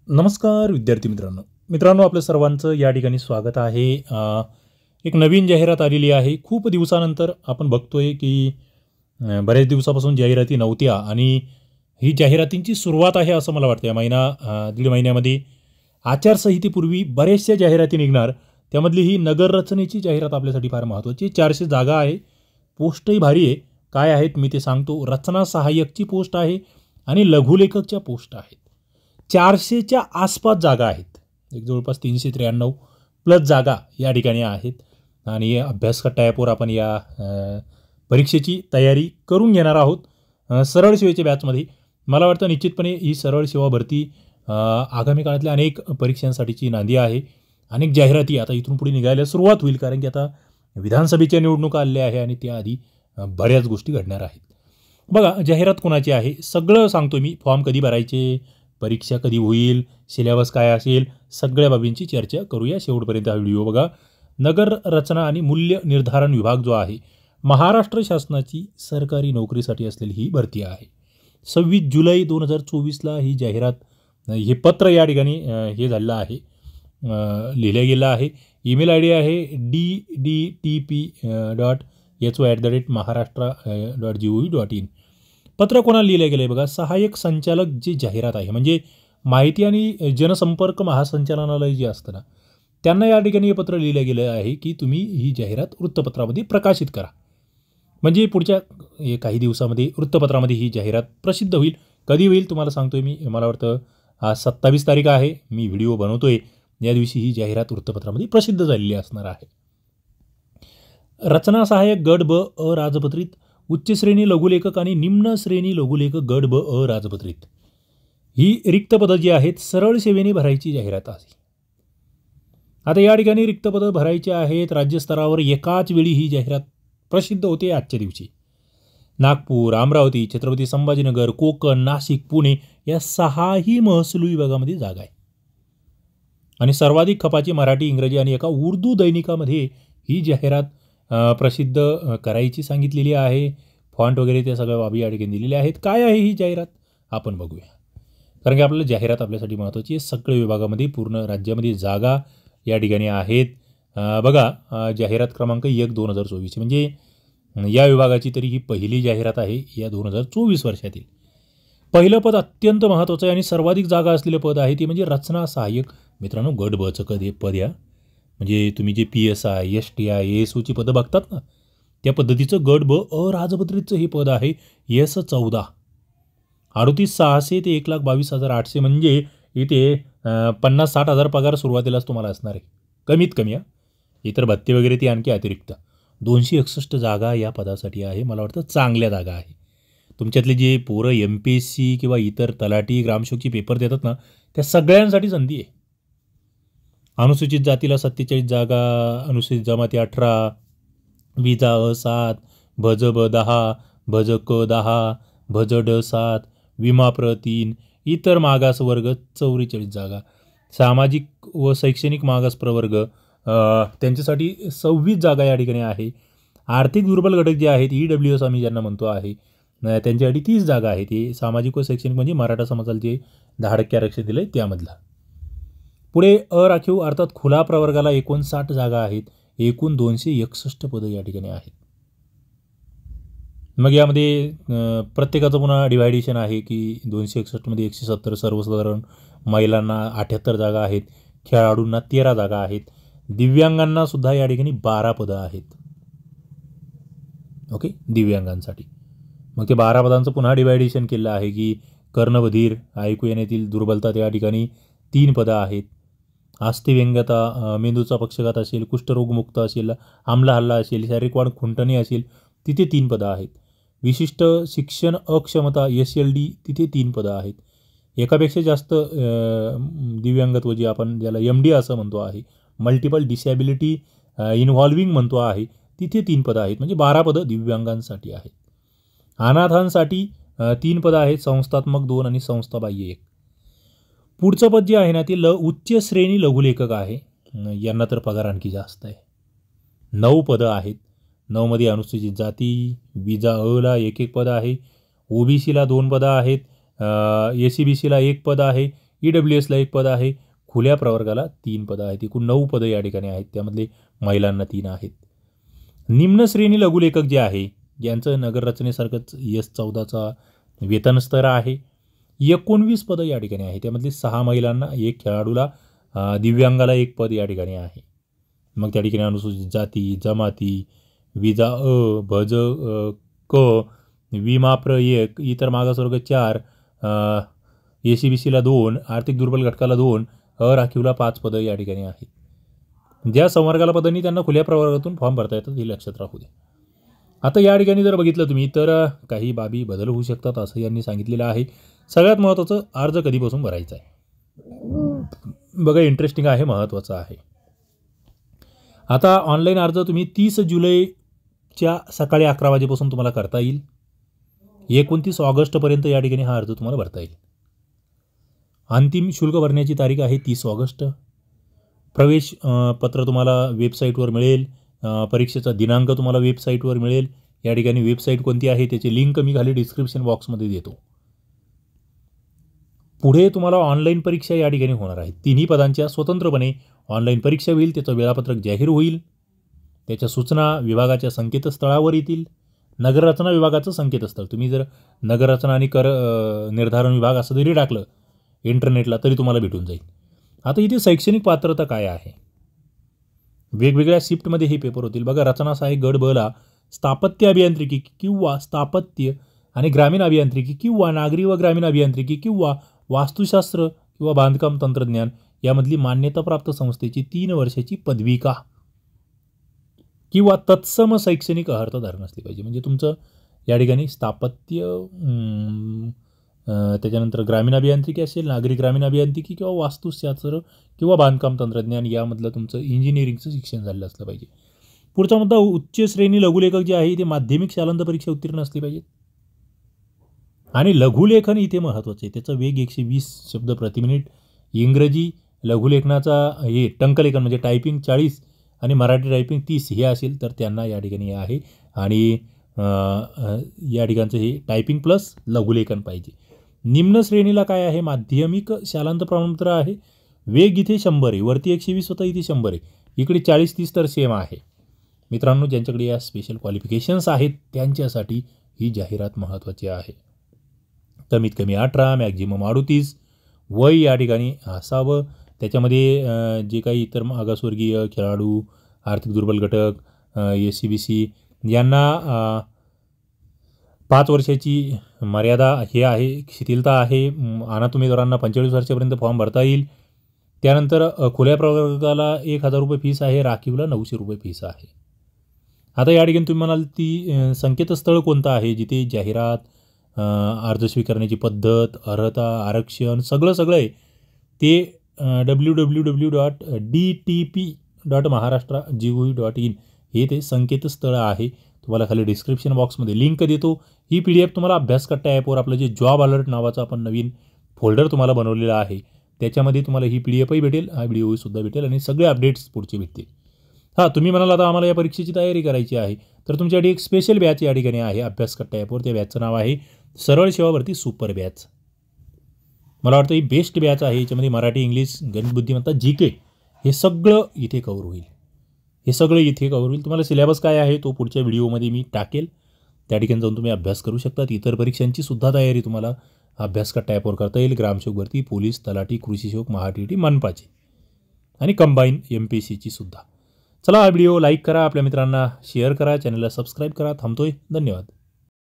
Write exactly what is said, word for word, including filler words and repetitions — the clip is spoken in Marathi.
नमस्कार विद्यार्थी मित्रांनो मित्रांनो आपल्या सर्वांचं या ठिकाणी स्वागत आहे। अ, एक नवीन जाहिरात आलेली आहे। खूप दिवसानंतर आपण बघतोय की अ, बरेच दिवसापासून जाहिराती नव्हत्या आणि ही जाहिरातींची सुरुवात आहे असं मला वाटतं। या महिना अ, दीड महिन्यामध्ये आचारसंहितेपूर्वी बरेचशा जाहिराती निघणार, त्यामधली ही नगर रचनेची जाहिरात आपल्यासाठी फार महत्त्वाची। चारशे जागा आहे, पोस्टही भारी आहे। काय आहेत मी ते सांगतो। रचना सहाय्यकची पोस्ट आहे आणि लघुलेखकच्या पोस्ट आहेत। चारशेच्या आसपास जागा आहेत, एक जवळपास तीनशे त्र्याण्णव प्लस जागा या ठिकाणी आहेत आणि अभ्यासकट्टा ॲपवर आपण या अ, परीक्षेची तयारी करून घेणार आहोत। अ, सरळ सेवेच्या बॅचमध्ये मला वाटतं निश्चितपणे ही सरळ सेवा भरती अ, आगामी काळातल्या अनेक परीक्षांसाठीची नांदी आहे। अनेक जाहिराती आता इथून पुढे निघायला सुरुवात होईल, कारण की आता विधानसभेच्या निवडणुका आल्या आहे आणि त्याआधी अ, बऱ्याच गोष्टी घडणार आहेत। बघा जाहिरात कोणाची आहे सगळं सांगतो मी। फॉर्म कधी भरायचे, परीक्षा कधी होईल, सिलेबस काय असेल, सगळ्या बाबींची चर्चा करूया। शेवटपर्यंत हा व्हिडिओ बघा। नगर रचना आणि मूल्य निर्धारण विभाग जो आहे, महाराष्ट्र शासनाची सरकारी नोकरीसाठी असलेली ही भरती आहे। सव्वीस जुलै दोन हजार चोवीसला ही जाहिरात, हे पत्र या ठिकाणी हे झालेलं आहे, लिहिलं गेलं आहे। ईमेल आय डी आहे D D T P dot H O at the rate Maharashtra dot G O V dot in. पत्र कोणाला लिहिलं गेलं आहे बघा, सहाय्यक संचालक जी जाहिरात आहे म्हणजे माहिती आणि जनसंपर्क महासंचालनालय जे असतं ना, त्यांना या ठिकाणी हे पत्र लिहिलं गेलं आहे की तुम्ही ही जाहिरात वृत्तपत्रामध्ये प्रकाशित करा। म्हणजे पुढच्या काही दिवसामध्ये वृत्तपत्रामध्ये ही जाहिरात प्रसिद्ध होईल। कधी होईल तुम्हाला सांगतोय मी, मला वाटतं आज सत्तावीस तारीख आहे, मी व्हिडिओ बनवतोय या दिवशी ही जाहिरात वृत्तपत्रामध्ये प्रसिद्ध झालेली असणार आहे। रचना सहाय्यक गट ब अराजपत्रित, उच्च श्रेणी लघुलेखक आणि निम्न श्रेणी लघुलेखक गट ब अराजपत्रित ही रिक्त पदं जी आहेत सरळ सेवेने भरायची जाहिरात आहे। आता या ठिकाणी रिक्त पदं भरायची आहेत राज्यस्तरावर, एकाच वेळी ही जाहिरात प्रसिद्ध होते आजच्या दिवशी। नागपूर, अमरावती, छत्रपती संभाजीनगर, कोकण, नाशिक, पुणे या सहाही महसूल विभागामध्ये जागा आहे आणि सर्वाधिक खपाची मराठी, इंग्रजी आणि एका उर्दू दैनिकामध्ये ही जाहिरात प्रसिद्ध करायची सांगितलेली आहे। फॉन्ट वगैरे त्या सगळ्या बाबी या ठिकाणी दिलेल्या आहेत। काय आहे ही जाहिरात आपण बघूया, कारण की आपल्याला जाहिरात आपल्यासाठी महत्त्वाची आहे। सगळ्या विभागामध्ये पूर्ण राज्यामध्ये जागा या ठिकाणी आहेत। बघा जाहिरात क्रमांक एक दोन हजार चोवीस म्हणजे या विभागाची तरी ही पहिली जाहिरात आहे या दोन हजार चोवीस वर्षातील। पहिलं पद अत्यंत महत्त्वाचं आहे आणि सर्वाधिक जागा असलेलं पद आहे ती म्हणजे रचना सहाय्यक। मित्रांनो गट बचं कधी पद या म्हणजे तुम्ही जे P S I, S T I, S ओची पदं बघतात ना, त्या पद्धतीचं गट ब अराजपत्रितचं हे पद आहे एस चौदा। अडतीस सहाशे ते एक लाख बावीस हजार आठशे म्हणजे इथे पन्नास साठ हजार पगार सुरुवातीलाच तुम्हाला असणार आहे, कमीत कमी। हा इतर भत्ते वगैरे ती आणखी अतिरिक्त दोनशे एकसष्ट जागा या पदासाठी आहे। मला वाटतं चांगल्या जागा आहे। तुमच्यातले जे पोरं एम पी एस सी किंवा इतर तलाठी ग्रामसेवकची पेपर देतात ना, त्या सगळ्यांसाठी संधी आहे। अनुसूचित जातीला सत्तेचाळीस जागा, अनुसूचित जमाती अठरा, विजा अ सात, भज ब दहा, भज क दहा, भज ड सात, विमा प्र तीन, इतर मागास वर्ग चौवेचाळीस जागा, सामाजिक व शैक्षणिक मागास प्रवर्ग त्यांच्यासाठी सव्वीस जागा या ठिकाणी आहे। आर्थिक दुर्बल घटक जे आहेत ई डब्ल्यू एस आम्ही ज्यांना म्हणतो आहे त्यांच्यासाठी तीस जागा आहेत। हे सामाजिक व शैक्षणिक म्हणजे मराठा समाजाला जे दहा टक्के आरक्षण दिलं आहे त्यामधला। पुढे अराखीव अर्थात खुला प्रवर्गाला एकोणसाठ जागा आहेत, एकूण दोनशे एकसष्ट पदं या ठिकाणी आहेत। मग यामध्ये प्रत्येकाचं पुन्हा डिवायडेशन आहे की दोनशे एकसष्टमध्ये एकशे सत्तर सर्वसाधारण, महिलांना अठ्ठ्याहत्तर जागा आहेत, खेळाडूंना तेरा जागा आहेत, दिव्यांगांना सुद्धा या ठिकाणी बारा पदं आहेत। ओके, दिव्यांगांसाठी मग ते बारा पदांचं पुन्हा डिवायडेशन केलं आहे की कर्णबधीर, ऐकू येण्यातील दुर्बलता त्या ठिकाणी तीन पदं आहेत, अस्थिव्यंगता, मेंदूचा पक्षघात असेल, कुष्ठरोगमुक्त असेल, आमला हल्ला असेल, शारीरिक वाढ खुंटणे असेल तिथे तीन पदं आहेत, विशिष्ट शिक्षण अक्षमता एस एल डी तिथे तीन पदं आहेत, एकापेक्षा जास्त दिव्यांगत्व जे आपण ज्याला एम डी असं म्हणतो आहे, मल्टिपल डिसॅबिलिटी इन्व्हॉल्विंग म्हणतो आहे तिथे तीन पदं आहेत, म्हणजे बारा पदं दिव्यांगांसाठी आहेत। अनाथांसाठी तीन पदं आहेत, संस्थात्मक दोन आणि संस्थाबाह्य एक। पुढचं पद जे आहे ना ते ल उच्च श्रेणी लघुलेखक आहे, यांना तर पगार आणखी जास्त आहे, नऊ पदं आहेत। नऊमध्ये अनुसूचित जाती, विजा अला एक एक पद आहे, ओबीसीला दोन पदं आहेत, ए सी बी सीला एक पद आहे, ई डब्ल्यू एसला एक पद आहे. खुल्या प्रवर्गाला तीन पदं आहेत. एकूण नऊ पदं या ठिकाणी आहेत. त्यामधले महिलांना तीन आहेत. निम्न श्रेणी लघुलेखक जे आहे यांचं नगररचनेसारखंच एस चौदाचा वेतन स्तर आहे. एकोणवीस पदं या ठिकाणी आहे. त्यामधली सहा महिलांना, एक खेळाडूला, दिव्यांगाला एक पद या ठिकाणी आहे. मग त्या ठिकाणी अनुसूचित जाती, जमाती, विजा अ, भज अ, क, विमाप्र एक, इतर मागासवर्ग चार, ए सी बी सीला दोन, आर्थिक दुर्बल घटकाला दोन, अराखीवला पाच पदं या ठिकाणी आहेत. ज्या संवर्गाला पदांनी त्यांना खुल्या प्रवर्गातून फॉर्म भरता येतात हे लक्षात राहू दे. आता या ठिकाणी जर बघितलं तुम्ही तर काही बाबी बदल होऊ शकतात असं यांनी सांगितलेलं आहे. सगळ्यात महत्त्वाचं अर्ज कधीपासून भरायचा आहे बघा, इंटरेस्टिंग आहे, महत्त्वाचं आहे. आता ऑनलाईन अर्ज तुम्ही तीस जुलैच्या सकाळी अकरा वाजेपासून तुम्हाला करता येईल. एकोणतीस ऑगस्टपर्यंत या ठिकाणी हा अर्ज तुम्हाला भरता येईल. अंतिम शुल्क भरण्याची तारीख आहे तीस ऑगस्ट. प्रवेश पत्र तुम्हाला वेबसाईटवर मिळेल. परीक्षेचा दिनांक तुम्हाला वेबसाईटवर मिळेल. या ठिकाणी वेबसाईट कोणती आहे त्याची लिंक मी खाली डिस्क्रिप्शन बॉक्समध्ये देतो. पुढे तुम्हाला ऑनलाईन परीक्षा या ठिकाणी होणार आहे. तिन्ही पदांच्या स्वतंत्रपणे ऑनलाईन परीक्षा होईल. त्याचं वेळापत्रक जाहीर होईल. त्याच्या सूचना विभागाच्या संकेतस्थळावर येतील. नगररचना विभागाचं संकेतस्थळ, तुम्ही जर नगररचना आणि कर निर्धारण विभाग असं जरी टाकलं इंटरनेटला तरी तुम्हाला भेटून जाईल. आता इथे शैक्षणिक पात्रता काय आहे, वेगवेगळ्या शिफ्टमध्ये हे पेपर होतील बघा. रचना सहाय्यक गट ब ला स्थापत्य अभियांत्रिकी किंवा स्थापत्य आणि ग्रामीण अभियांत्रिकी किंवा नागरी व ग्रामीण अभियांत्रिकी किंवा वास्तुशास्त्र किंवा बांधकाम तंत्रज्ञान यामधली मान्यताप्राप्त संस्थेची तीन वर्षाची पदविका किंवा तत्सम शैक्षणिक अर्हता धारण असली पाहिजे. म्हणजे तुमचं या ठिकाणी स्थापत्य, त्याच्यानंतर ग्रामीण अभियांत्रिकी असेल, नागरी ग्रामीण अभियांत्रिकी किंवा वास्तुशास्त्र किंवा बांधकाम तंत्रज्ञान यामधलं तुमचं इंजिनिअरिंगचं शिक्षण झालेलं असलं पाहिजे. पुढचा मुद्दा, उच्च श्रेणी लघुलेखक जे आहे ते माध्यमिक शालांत परीक्षा उत्तीर्ण असली पाहिजेत. आणि लघुलेखन इथे महत्त्वाचं आहे. त्याचा वेग एकशे वीस शब्द प्रति मिनिट. इंग्रजी लघुलेखनाचा हे टंकलेखन म्हणजे टायपिंग चाळीस आणि मराठी टायपिंग तीस हे असेल तर त्यांना या ठिकाणी आहे. आणि या ठिकाणचं हे टायपिंग प्लस लघुलेखन पाहिजे. निम्न श्रेणीला काय आहे, माध्यमिक शालांत प्रमाणपत्र आहे. वेग इथे शंभर आहे, वरती एकशे वीस होता, इथे शंभर आहे. इकडे चाळीस तीस तर सेम आहे. मित्रांनो, ज्यांच्याकडे या स्पेशल क्वालिफिकेशन्स आहेत त्यांच्यासाठी ही जाहिरात महत्त्वाची आहे. कमीत कमी अठरा, मॅक्झिमम अडतीस वय या ठिकाणी असावं. त्याच्यामध्ये जे काही इतर मागासवर्गीय, खेळाडू, आर्थिक दुर्बल घटक, एस सी बी सी यांना पाच वर्षाची मर्यादा हे आहे, शिथिलता आहे. अनाथ उमेदवारांना पंचेचाळीस वर्षापर्यंत फॉर्म भरता येईल. त्यानंतर खुल्या प्रवर्गाला एक हजार रुपये फीस आहे, राखीवला नऊशे रुपये फीस आहे. आता या ठिकाणी तुम्ही म्हणाल ती संकेतस्थळ कोणतं आहे जिथे जाहिरात, अर्ज स्वीकारण्याची पद्धत, अर्हता, आरक्षण सगळं सगळं आहे ते W W W dot D T P dot Maharashtra G O V dot in हे ते संकेतस्थळ आहे. तुम्हाला खाली डिस्क्रिप्शन बॉक्समध्ये लिंक देतो. ही पी डी एफ तुम्हाला अभ्यासकट्टा ॲपवर आपलं जे जॉब अलर्ट नावाचं आपण नवीन फोल्डर तुम्हाला बनवलेलं आहे त्याच्यामध्ये तुम्हाला ही पी डी एफही भेटेल, हा व्हिडिओसुद्धा भेटेल आणि सगळे अपडेट्स पुढचे भेटतील. हां, तुम्ही म्हणाल आता आम्हाला या परीक्षेची तयारी करायची आहे तर तुमच्यासाठी एक स्पेशल बॅच या ठिकाणी आहे अभ्यासकट्टा ॲपवर. त्या बॅचचं नाव आहे सरळ सेवा भरती सुपर बॅच. मला वाटतं ही बेस्ट बॅच आहे. याच्यामध्ये मराठी, इंग्लिश, गणित बुद्धिमत्ता, जी के हे सगळं इथे कव्हर होईल. हे सगळं इथे कव्हर होईल. तुम्हाला सिलेबस काय आहे तो पुढच्या व्हिडिओमध्ये मी टाकेल. त्या ठिकाणी जाऊन तुम्ही अभ्यास करू शकता. इतर परीक्षांची सुद्धा तयारी तुम्हाला अभ्यासकट्टा ॲपवर करता येईल. ग्रामसेवक भरती, पोलीस, तलाठी, कृषी सेवक, महाटीटी, मनपाची आणि कंबाईन एम पी एस सीची सुद्धा. चला, हा व्हिडिओ लाईक करा, आपल्या मित्रांना शेअर करा, चॅनलला सबस्क्राईब करा. थांबतोय. धन्यवाद.